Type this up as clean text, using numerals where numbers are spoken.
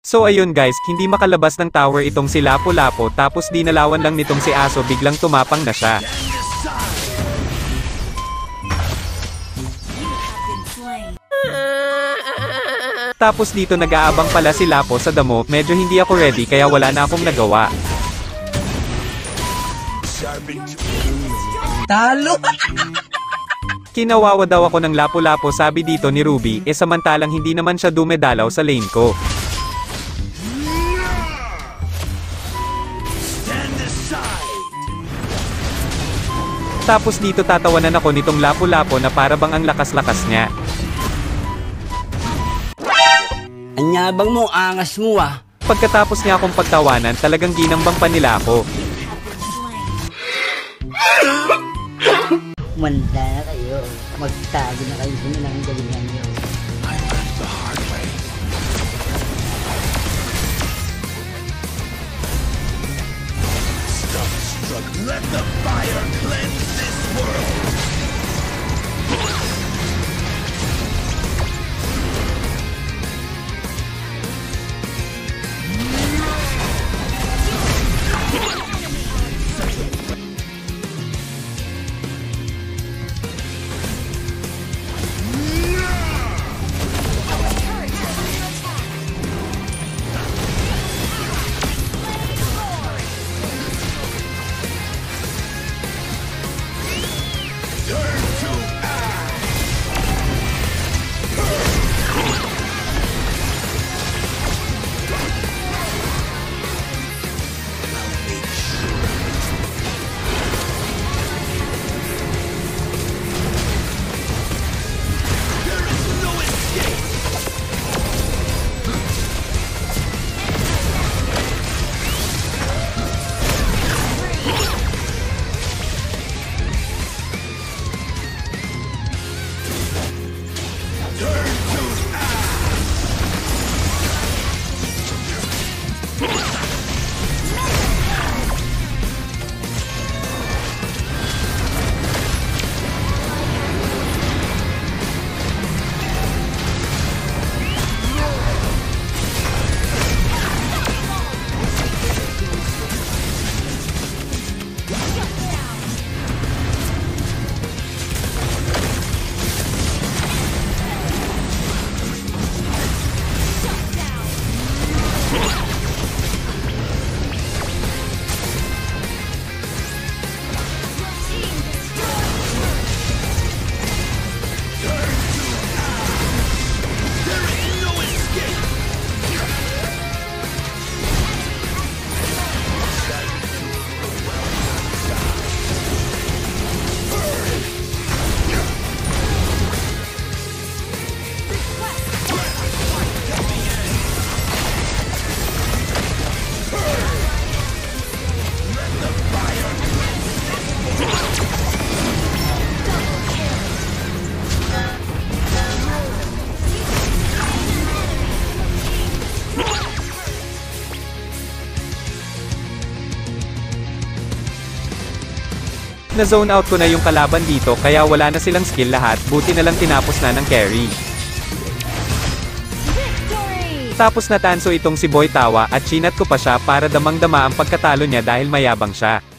So ayun guys, hindi makalabas ng tower itong si Lapu-Lapu tapos dinalawan lang nitong si Aso biglang tumapang na siya. Tapos dito nag-aabang pala si Lapo sa damo, medyo hindi ako ready kaya wala na akong nagawa. Talo! Kinawawa daw ako ng Lapu-Lapu sabi dito ni Ruby, samantalang hindi naman siya dumedalaw sa lane ko. Tapos dito tatawanan ako nitong Lapu-Lapu na para bang ang lakas-lakas niya. Anyabang mo, angas mo ah. Pagkatapos niya akong pagtawanan, talagang ginambang pa nila ako. Manda na kayo. Magtago na kayo sa ng galingan nyo. Let the fire cleanse this world! Na-zone out ko na yung kalaban dito kaya wala na silang skill lahat, buti na lang tinapos na ng carry. Tapos natanso itong si Boy Tawa at chinat ko pa siya para damang-dama ang pagkatalo niya dahil mayabang siya.